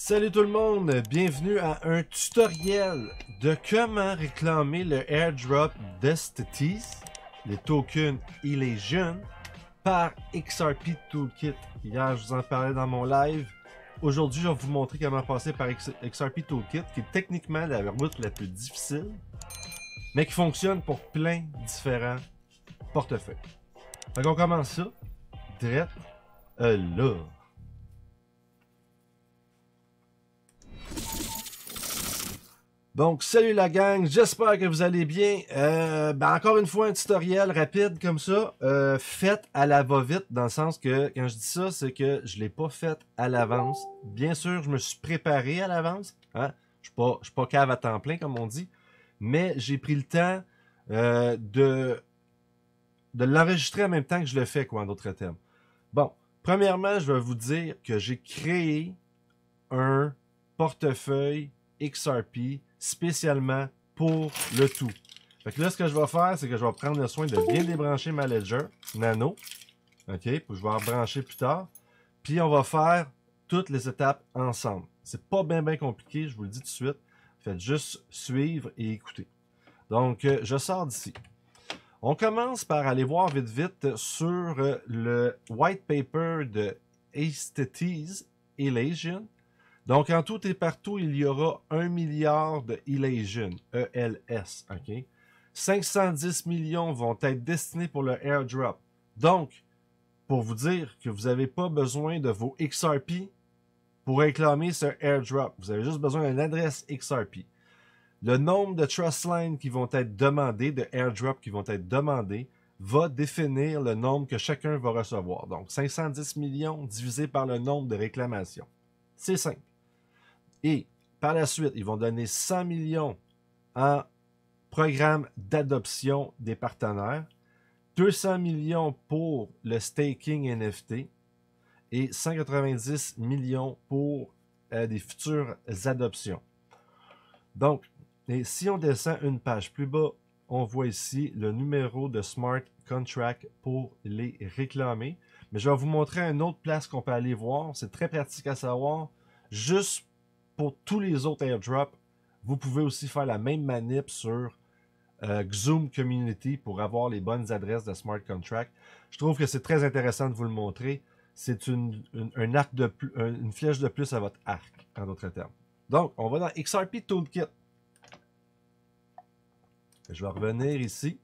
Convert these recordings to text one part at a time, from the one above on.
Salut tout le monde, bienvenue à un tutoriel de comment réclamer le airdrop d'Estetis, les tokens Elysian, par XRP Toolkit. Hier, je vous en parlais dans mon live. Aujourd'hui, je vais vous montrer comment passer par XRP Toolkit, qui est techniquement la route la plus difficile, mais qui fonctionne pour plein de différents portefeuilles. Donc on commence ça, direct là. Donc, salut la gang, j'espère que vous allez bien. Encore une fois, un tutoriel rapide comme ça, fait à la va-vite, dans le sens que, quand je dis ça, c'est que je l'ai pas fait à l'avance. Bien sûr, je me suis préparé à l'avance, hein? Je suis pas cave à temps plein, comme on dit, mais j'ai pris le temps de l'enregistrer en même temps que je le fais, quoi, en d'autres termes. Bon, premièrement, je vais vous dire que j'ai créé un portefeuille XRP spécialement pour le tout. Fait que là, ce que je vais faire, c'est que je vais prendre le soin de bien débrancher ma Ledger Nano. OK? Puis je vais en brancher plus tard. Puis on va faire toutes les étapes ensemble. C'est pas bien compliqué, je vous le dis tout de suite. Faites juste suivre et écouter. Donc, je sors d'ici. On commence par aller voir vite sur le white paper de Estetis Elysian. Donc, en tout et partout, il y aura 1 milliard de Elysian, ELS, OK? 510 millions vont être destinés pour le airdrop. Donc, pour vous dire que vous n'avez pas besoin de vos XRP pour réclamer ce airdrop. Vous avez juste besoin d'une adresse XRP. Le nombre de trust lines qui vont être demandés, de airdrop qui vont être demandés, va définir le nombre que chacun va recevoir. Donc, 510 millions divisé par le nombre de réclamations. C'est simple. Et par la suite, ils vont donner 100 millions en programme d'adoption des partenaires, 200 millions pour le staking NFT et 190 millions pour des futures adoptions. Donc, et si on descend une page plus bas, on voit ici le numéro de smart contract pour les réclamer. Mais je vais vous montrer une autre place qu'on peut aller voir. C'est très pratique à savoir. Juste pour tous les autres airdrops, vous pouvez aussi faire la même manip sur Xoom Community pour avoir les bonnes adresses de smart contract. Je trouve que c'est très intéressant de vous le montrer. C'est un arc de une flèche de plus à votre arc, en d'autres termes. Donc, on va dans XRP Toolkit. Je vais revenir ici.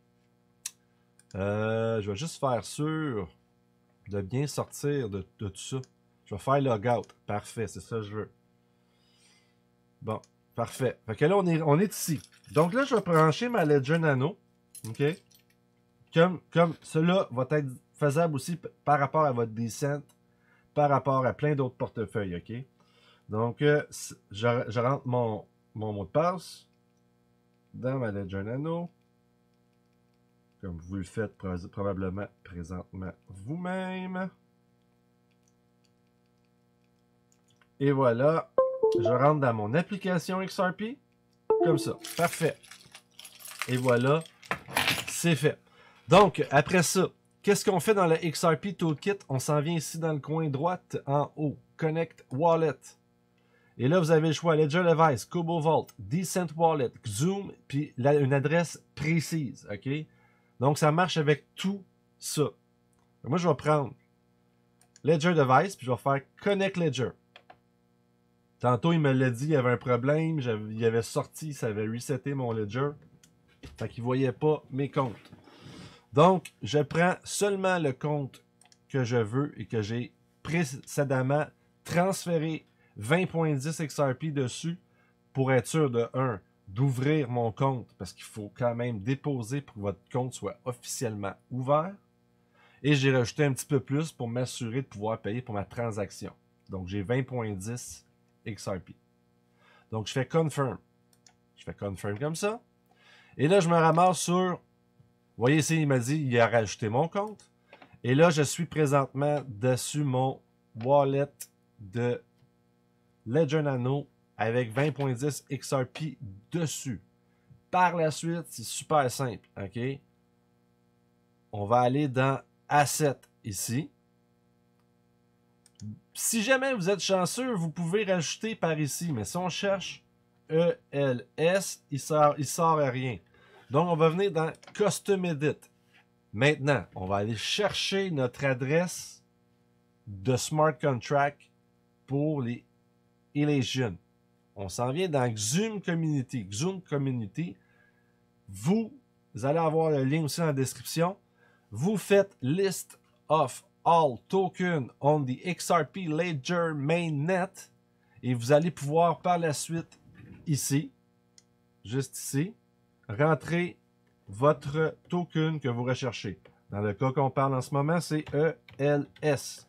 Je vais juste faire sûr de bien sortir de tout ça. Je vais faire logout. Parfait, c'est ça que je veux. Bon, parfait. Fait que là, on est ici. Donc là, je vais brancher ma Ledger Nano. OK? Comme cela va être faisable aussi par rapport à votre Descent, par rapport à plein d'autres portefeuilles. OK? Donc, je rentre mon mot de passe dans ma Ledger Nano. Comme vous le faites probablement présentement vous-même. Et voilà. Je rentre dans mon application XRP. Comme ça. Parfait. Et voilà. C'est fait. Donc, après ça, qu'est-ce qu'on fait dans le XRP Toolkit? On s'en vient ici dans le coin droite, en haut. Connect Wallet. Et là, vous avez le choix Ledger Device, Kobo Vault, Descent Wallet, Xoom, puis une adresse précise. OK? Donc, ça marche avec tout ça. Moi, je vais prendre Ledger Device, puis je vais faire Connect Ledger. Tantôt, il me l'a dit, il y avait un problème, il avait sorti, ça avait reseté mon Ledger. Fait qu'il ne voyait pas mes comptes. Donc, je prends seulement le compte que je veux et que j'ai précédemment transféré 20.10 XRP dessus pour être sûr de 1, d'ouvrir mon compte parce qu'il faut quand même déposer pour que votre compte soit officiellement ouvert. Et j'ai rajouté un petit peu plus pour m'assurer de pouvoir payer pour ma transaction. Donc, j'ai 20.10 XRP. Donc, je fais Confirm. Je fais Confirm comme ça. Et là, je me ramasse sur... Vous voyez ici, il m'a dit il a rajouté mon compte. Et là, je suis présentement dessus mon wallet de Ledger Nano avec 20.10 XRP dessus. Par la suite, c'est super simple. OK? On va aller dans Asset ici. Si jamais vous êtes chanceux, vous pouvez rajouter par ici. Mais si on cherche ELS, il sort à rien. Donc, on va venir dans Custom Edit. Maintenant, on va aller chercher notre adresse de Smart Contract pour les Elysian. On s'en vient dans Xoom Community. Xoom Community. Vous allez avoir le lien aussi dans la description. Vous faites List of all tokens on the XRP Ledger Mainnet et vous allez pouvoir par la suite ici, juste ici, rentrer votre token que vous recherchez. Dans le cas qu'on parle en ce moment, c'est ELS.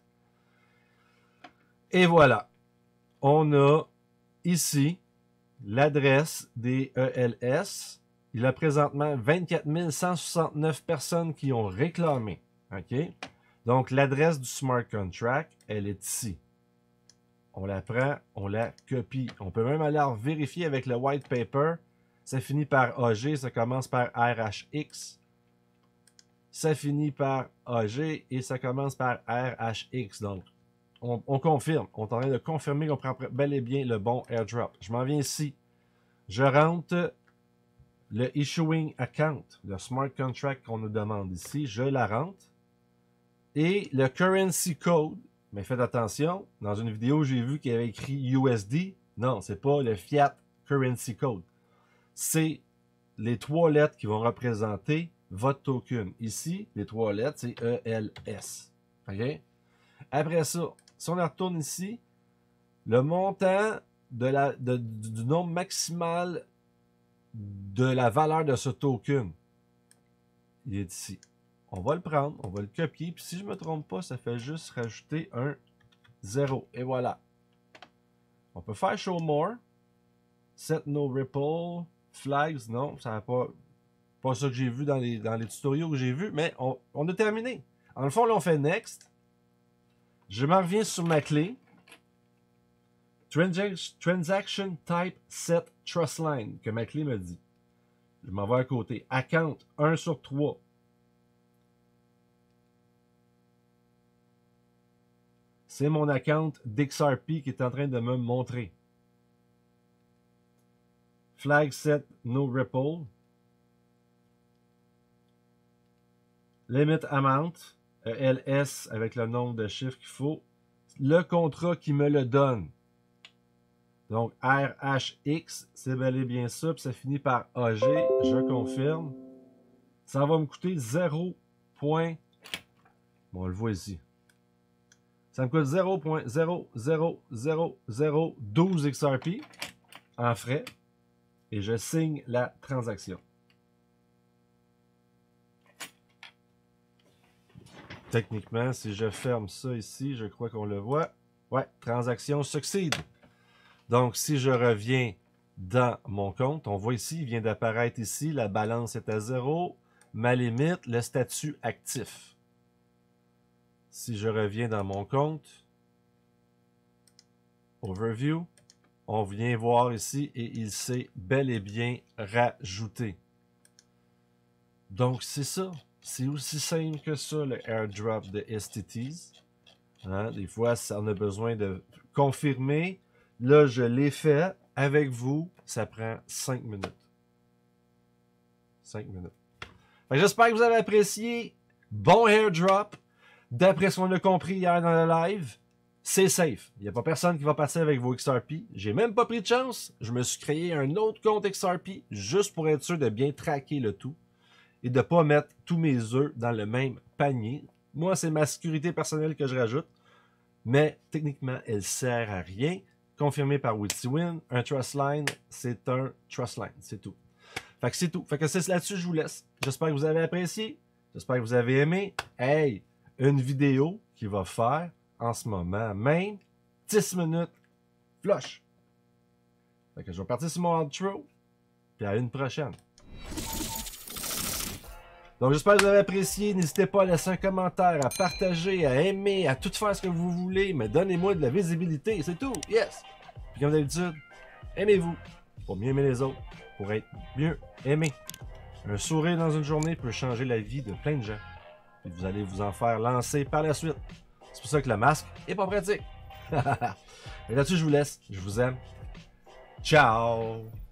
Et voilà. On a ici l'adresse des ELS. Il y a présentement 24 169 personnes qui ont réclamé. OK? Donc, l'adresse du smart contract, elle est ici. On la prend, on la copie. On peut même aller vérifier avec le white paper. Ça finit par AG, ça commence par RHX. Ça finit par AG et ça commence par RHX. Donc, on confirme. On est en train de confirmer qu'on prend bel et bien le bon airdrop. Je m'en viens ici. Je rentre le issuing account, le smart contract qu'on nous demande ici. Je la rentre. Et le currency code, mais faites attention, dans une vidéo, j'ai vu qu'il y avait écrit USD. Non, c'est pas le fiat currency code. C'est les 3 lettres qui vont représenter votre token. Ici, les 3 lettres, c'est ELS. OK? Après ça, si on retourne ici, le montant du nombre maximal de la valeur de ce token, il est ici. On va le prendre, on va le copier, puis si je ne me trompe pas, ça fait juste rajouter un 0. Et voilà. On peut faire Show More, Set No Ripple, Flags, non, ça n'a pas ça que j'ai vu dans les tutoriaux que j'ai vus, mais on a terminé. En le fond, là, on fait Next. Je m'en reviens sur ma clé. Transaction Type Set Trust Line, que ma clé me dit. Je m'en vais à côté. Account 1 sur 3. C'est mon account d'XRP qui est en train de me montrer. Flag set no ripple. Limit amount. LS avec le nombre de chiffres qu'il faut. Le contrat qui me le donne. Donc RHX, c'est bel et bien ça. Puis ça finit par AG. Je confirme. Ça va me coûter 0. Bon, on le voit ici. Ça me coûte 0.00012 XRP en frais et je signe la transaction. Techniquement, si je ferme ça ici, je crois qu'on le voit. Ouais, transaction succède. Donc, si je reviens dans mon compte, on voit ici, il vient d'apparaître ici, la balance est à 0, ma limite, le statut actif. Si je reviens dans mon compte, Overview, on vient voir ici et il s'est bel et bien rajouté. Donc, c'est ça. C'est aussi simple que ça, le airdrop de STTs. Hein? Des fois, on a besoin de confirmer. Là, je l'ai fait avec vous. Ça prend 5 minutes. 5 minutes. J'espère que vous avez apprécié. Bon airdrop. D'après ce qu'on a compris hier dans le live, c'est safe. Il n'y a pas personne qui va passer avec vos XRP. J'ai même pas pris de chance. Je me suis créé un autre compte XRP juste pour être sûr de bien traquer le tout et de ne pas mettre tous mes œufs dans le même panier. Moi, c'est ma sécurité personnelle que je rajoute, mais techniquement, elle ne sert à rien. Confirmé par WitsyWin, un trust line, c'est un trust line, c'est tout. Fait que c'est tout. Fait que c'est là-dessus que je vous laisse. J'espère que vous avez apprécié. J'espère que vous avez aimé. Hey! Une vidéo qui va faire en ce moment même 10 minutes flush. Fait que je vais partir sur mon outro. Puis à une prochaine. Donc j'espère que vous avez apprécié. N'hésitez pas à laisser un commentaire, à partager, à aimer, à tout faire ce que vous voulez. Mais donnez-moi de la visibilité. C'est tout. Yes! Puis comme d'habitude, aimez-vous pour mieux aimer les autres. Pour être mieux aimé. Un sourire dans une journée peut changer la vie de plein de gens. Et vous allez vous en faire lancer par la suite. C'est pour ça que le masque est pas pratique. Et là-dessus, je vous laisse. Je vous aime. Ciao!